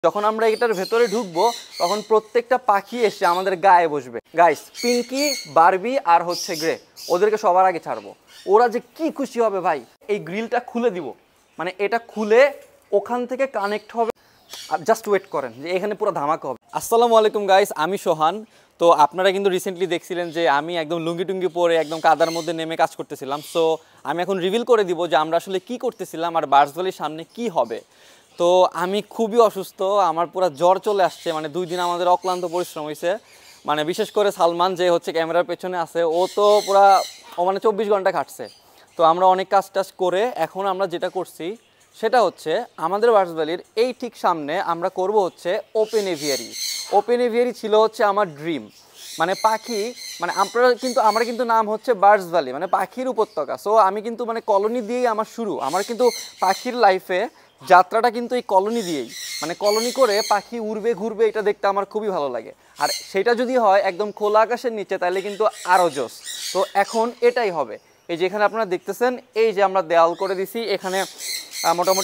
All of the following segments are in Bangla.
যখন আমরা এটার ভেতরে ঢুকবো তখন প্রত্যেকটা পাখি এসে আমাদের গায়ে বসবে। গাইস, পিঙ্কি, বারবি আর হচ্ছে গ্রে, ওদেরকে সবার আগে ছাড়বো। ওরা যে কি খুশি হবে ভাই। এই গ্রিলটা খুলে দিব, মানে এটা খুলে ওখান থেকে কানেক্ট হবে। আর জাস্ট ওয়েট করেন যে এখানে পুরো ধামাকা হবে। আসসালামু আলাইকুম গাইস, আমি সোহান। তো আপনারা কিন্তু রিসেন্টলি দেখছিলেন যে আমি একদম লুঙ্গি টুঙ্গি পরে একদম কাদার মধ্যে নেমে কাজ করতেছিলাম। সো আমি এখন রিভিল করে দিব যে আমরা আসলে কি করতেছিলাম আর বার্ডস ভ্যালির সামনে কি হবে। তো আমি খুবই অসুস্থ, আমার পুরো জ্বর চলে আসছে। মানে 2 দিন আমাদের অক্লান্ত পরিশ্রম হয়েছে। মানে বিশেষ করে সালমান যে হচ্ছে ক্যামেরার পেছনে আছে, ও তো পুরা মানে 24 ঘন্টা খাটছে। তো আমরা অনেক কাজ টাজ করে এখন আমরা যেটা করছি সেটা হচ্ছে আমাদের বার্ডস ভ্যালির এই ঠিক সামনে আমরা করব হচ্ছে ওপেন এভিয়ারি। ওপেন এভিয়ারি ছিল হচ্ছে আমার ড্রিম। মানে পাখি, মানে আমরা কিন্তু নাম হচ্ছে বার্ডস ভ্যালি, মানে পাখির উপত্যকা। সো আমি কিন্তু মানে কলোনি দিয়েই আমার শুরু। আমার কিন্তু পাখির লাইফে যাত্রাটা কিন্তু এই কলোনি দিয়েই, মানে কলোনি করে পাখি উড়বে ঘুরবে, এটা দেখতে আমার খুবই ভালো লাগে। আর সেটা যদি হয় একদম খোলা আকাশের নিচে তাহলে কিন্তু আরও জোস। তো এখন এটাই হবে। এই যে এখানে আপনারা দেখতেছেন, এই যে আমরা দেওয়াল করে দিছি, এখানে মোটামুটি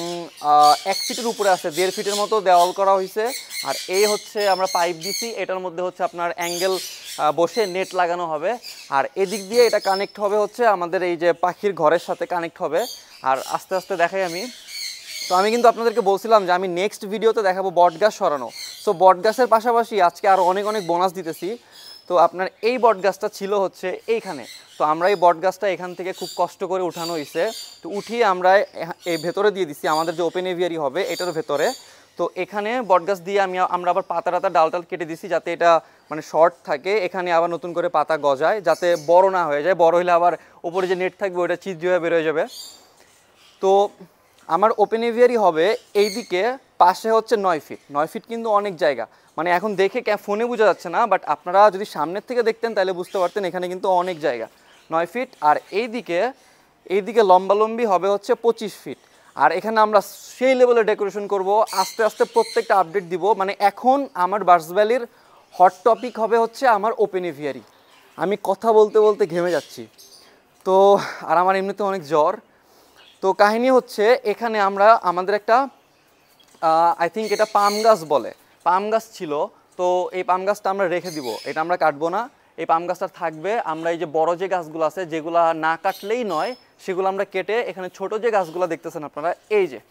1 ফিটের উপরে আছে, 1.5 ফিটের মতো দেওয়াল করা হয়েছে। আর এই হচ্ছে আমরা পাইপ দিছি, এটার মধ্যে হচ্ছে আপনার অ্যাঙ্গেল বসে নেট লাগানো হবে। আর এদিক দিয়ে এটা কানেক্ট হবে হচ্ছে আমাদের এই যে পাখির ঘরের সাথে কানেক্ট হবে। আর আস্তে আস্তে দেখাই আমি। তো আমি কিন্তু আপনাদেরকে বলছিলাম যে আমি নেক্সট ভিডিওতে দেখাবো বটগাছ সরানো। সো বটগাছের পাশাপাশি আজকে আরও অনেক বোনাস দিতেছি। তো আপনার এই বটগাছটা ছিল হচ্ছে এইখানে। তো আমরা এই বটগাছটা এখান থেকে খুব কষ্ট করে উঠানো হয়েছে। তো উঠিয়ে আমরা এই ভেতরে দিয়ে দিচ্ছি আমাদের যে ওপেন এভিয়ারি হবে এটার ভেতরে। তো এখানে বটগাছ দিয়ে আমরা আবার পাতা ডাল কেটে দিছি যাতে এটা মানে শর্ট থাকে। এখানে আবার নতুন করে পাতা গজায় যাতে বড় না হয়ে যায়। বড় হলে আবার উপরে যে নেট থাকবে ওটা ছিদ্র হয়ে বেরোয় যাবে। তো আমার ওপেন এভিয়ারি হবে এইদিকে, পাশে হচ্ছে 9 ফিট। 9 ফিট কিন্তু অনেক জায়গা, মানে এখন দেখে ফোনে বোঝা যাচ্ছে না, বাট আপনারা যদি সামনের থেকে দেখতেন তাহলে বুঝতে পারতেন এখানে কিন্তু অনেক জায়গা। 9 ফিট। আর এইদিকে লম্বালম্বি হবে হচ্ছে 25 ফিট। আর এখানে আমরা সেই লেভেলে ডেকোরেশন করব, আস্তে আস্তে প্রত্যেকটা আপডেট দিব। মানে এখন আমার বার্ডস ভ্যালির হট টপিক হবে হচ্ছে আমার ওপেন এভিয়ারি। আমি কথা বলতে বলতে ঘেমে যাচ্ছি। তো আর আমার এমনিতে অনেক জ্বর। তো কাহিনী হচ্ছে এখানে আমাদের একটা আই থিঙ্ক এটা পাম গাছ বলে, পাম গাছ ছিল। তো এই পাম গাছটা আমরা রেখে দিব, এটা আমরা কাটবো না। এই পাম গাছটা থাকবে। আমরা এই যে বড় যে গাছগুলো আছে যেগুলা না কাটলেই নয় সেগুলো আমরা কেটে এখানে ছোট যে গাছগুলো দেখতেছেন আপনারা, এই যে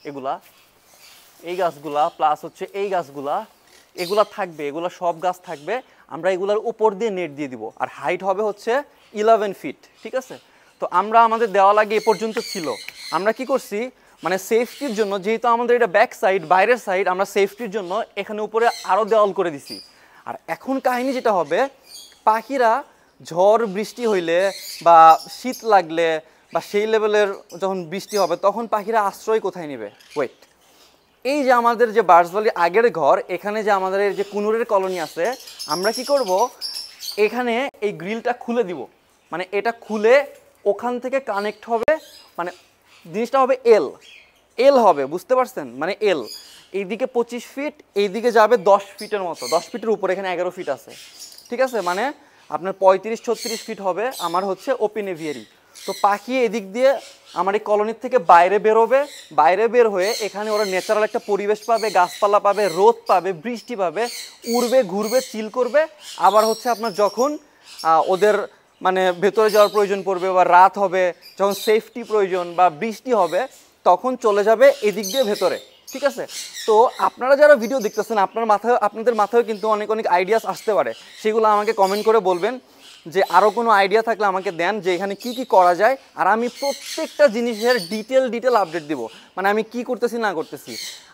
এই গাছগুলা প্লাস হচ্ছে এই গাছগুলা, এগুলা থাকবে। এগুলা সব গাছ থাকবে। আমরা এগুলার উপর দিয়ে নেট দিয়ে দিব। আর হাইট হবে হচ্ছে 11 ফিট, ঠিক আছে। তো আমাদের দেওয়া লাগে এ পর্যন্ত ছিল। আমরা কি করছি, মানে সেফটির জন্য, যেহেতু আমাদের এটা ব্যাক সাইড বাইরের সাইড, আমরা সেফটির জন্য এখানে উপরে আরও দেওয়াল করে দিছি। আর এখন কাহিনী যেটা হবে, পাখিরা ঝড় বৃষ্টি হইলে বা শীত লাগলে বা সেই লেভেলের যখন বৃষ্টি হবে তখন পাখিরা আশ্রয় কোথায় নেবে। ওয়েট, এই যে আমাদের যে বার্ডস ভ্যালি আগের ঘর, এখানে যে আমাদের যে কুনুরের কলোনি আছে, আমরা কি করব, এখানে এই গ্রিলটা খুলে দিব। মানে এটা খুলে ওখান থেকে কানেক্ট হবে। মানে জিনিসটা হবে এল হবে, বুঝতে পারছেন? মানে এল এইদিকে 25 ফিট, এইদিকে যাবে 10 ফিটের মতো, 10 ফিটের উপরে, এখানে 11 ফিট আছে, ঠিক আছে। মানে আপনার 35-36 ফিট হবে আমার হচ্ছে ওপেন এভিয়ারি। তো পাখি এদিক দিয়ে আমার এই কলোনির থেকে বাইরে বেরোবে, বাইরে বের হয়ে এখানে ওরা ন্যাচারাল একটা পরিবেশ পাবে, গাছপালা পাবে, রোদ পাবে, বৃষ্টি পাবে, উড়বে ঘুরবে চিল করবে। আবার হচ্ছে আপনার যখন ওদের মানে ভেতরে যাওয়ার প্রয়োজন পড়বে বা রাত হবে, যখন সেফটি প্রয়োজন বা বৃষ্টি হবে, তখন চলে যাবে এদিক দিয়ে ভেতরে, ঠিক আছে। তো আপনারা যারা ভিডিও দেখতেছেন আপনাদের মাথায় কিন্তু অনেক আইডিয়াস আসতে পারে। সেগুলো আমাকে কমেন্ট করে বলবেন যে আরও কোনো আইডিয়া থাকলে আমাকে দেন যে এখানে কি কি করা যায়। আর আমি প্রত্যেকটা জিনিসের ডিটেল আপডেট দিব, মানে আমি কি করতেছি না করতেছি।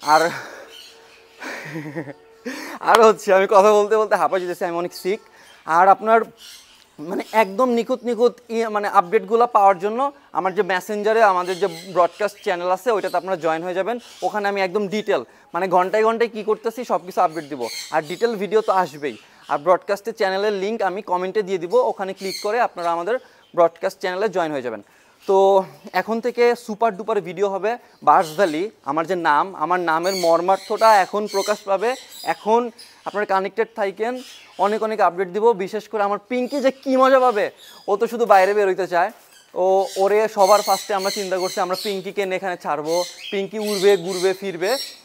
আর হচ্ছে আমি কথা বলতে বলতে হাঁপা যেতেছি, আমি অনেক সিক। আর আপনার মানে একদম নিখুঁত মানে আপডেটগুলো পাওয়ার জন্য আমার যে মেসেঞ্জারে আমাদের যে ব্রডকাস্ট চ্যানেল আছে ওইটাতে আপনারা জয়েন হয়ে যাবেন। ওখানে আমি একদম ডিটেল, মানে ঘন্টায় ঘন্টায় কী করতেছি সব কিছু আপডেট দিব। আর ডিটেল ভিডিও তো আসবেই। আর ব্রডকাস্টের চ্যানেলের লিঙ্ক আমি কমেন্টে দিয়ে দিব, ওখানে ক্লিক করে আপনারা আমাদের ব্রডকাস্ট চ্যানেলে জয়েন হয়ে যাবেন। তো এখন থেকে সুপার ডুপার ভিডিও হবে বার্ডস ভ্যালি। আমার যে নাম, আমার নামের মর্মার্থটা এখন প্রকাশ পাবে। এখন আপনারা কানেক্টেড থাকেন, অনেক আপডেট দিব। বিশেষ করে আমার পিঙ্কি যে কী মজা পাবে, ও তো শুধু বাইরে বেরোইতে চায়। ওরে সবার ফার্স্টে আমরা চিন্তা করছি আমরা পিঙ্কিকে এখানে ছাড়বো, পিঙ্কি উড়বে ঘুরবে ফিরবে।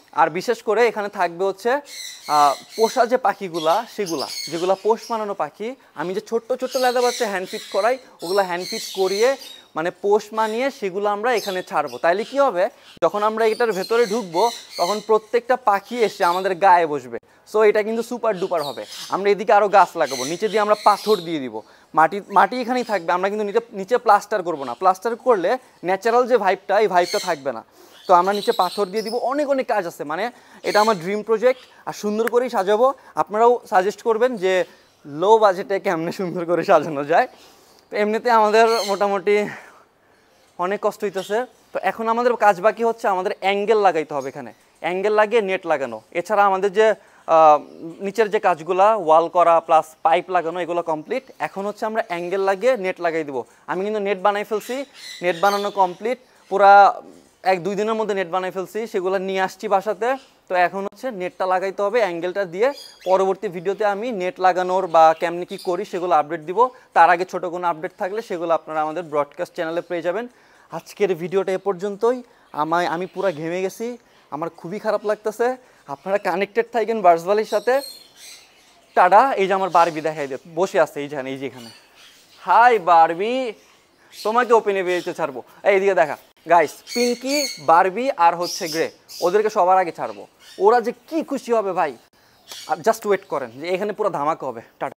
আর বিশেষ করে এখানে থাকবে হচ্ছে পোষা যে পাখিগুলা যেগুলা পোষ মানানো পাখি, আমি যে ছোট্ট ছোট্ট লেদা বাচ্চা হ্যান্ডফিট করাই, ওগুলো হ্যান্ডফিট করিয়ে মানে পোষ মানিয়ে সেগুলো আমরা এখানে ছাড়বো। তাইলে কি হবে, যখন আমরা এটার ভেতরে ঢুকবো তখন প্রত্যেকটা পাখি এসে আমাদের গায়ে বসবে। সো এটা কিন্তু সুপার ডুপার হবে। আমরা এদিকে আরও গাছ লাগাবো, নিচে দিয়ে আমরা পাথর দিয়ে দিব, মাটি এখানেই থাকবে। আমরা কিন্তু নিচে প্লাস্টার করবো না, প্লাস্টার করলে ন্যাচারাল যে ভাইবটা, এই ভাইবটা থাকবে না। তো আমরা নিচে পাথর দিয়ে দিব, অনেক অনেক কাজ আছে। মানে এটা আমার ড্রিম প্রজেক্ট, আর সুন্দর করেই সাজাবো। আপনারাও সাজেস্ট করবেন যে লো বাজেটে কেমনে সুন্দর করে সাজানো যায়। তো এমনিতে আমাদের মোটামুটি অনেক কষ্ট হইতেছে। তো এখন আমাদের কাজ বাকি হচ্ছে আমাদের অ্যাঙ্গেল লাগাইতে হবে, এখানে অ্যাঙ্গেল লাগিয়ে নেট লাগানো। এছাড়া আমাদের যে নিচের যে কাজগুলা, ওয়াল করা প্লাস পাইপ লাগানো, এগুলো কমপ্লিট। এখন হচ্ছে আমরা অ্যাঙ্গেল লাগিয়ে নেট লাগাই দিব। আমি কিন্তু নেট বানাই ফেলছি, নেট বানানো কমপ্লিট, পুরা 1-2 দিনের মধ্যে নেট বানাই ফেলছি, সেগুলো নিয়ে আসছি বাসাতে। তো এখন হচ্ছে নেটটা লাগাইতে হবে, অ্যাঙ্গেলটা দিয়ে পরবর্তী ভিডিওতে আমি নেট লাগানোর বা কেমনি কী করি সেগুলো আপডেট দিব। তার আগে ছোটো কোনো আপডেট থাকলে সেগুলো আপনারা আমাদের ব্রডকাস্ট চ্যানেলে পেয়ে যাবেন। আজকের ভিডিওটা এ পর্যন্তই। আমি পুরো ঘেমে গেছি, আমার খুবই খারাপ লাগতেছে। আপনারা কানেক্টেড থাকেন বার্ডস ভ্যালির সাথে। টাটা। এই যে আমার বারবি দেখাই দিয়ে বসে আছে এই যে এখানে। হাই বারবি, তোমাকে ওপেনে বেরিয়েছে ছাড়বো। এইদিকে দেখা গাইস, পিঙ্কি, বারবি আর হচ্ছে গ্রে, ওদেরকে সবার আগে ছাড়বো। ওরা যে কি খুশি হবে ভাই, জাস্ট ওয়েট করেন, যে এখানে পুরো ধামাকা হবে। টাটা।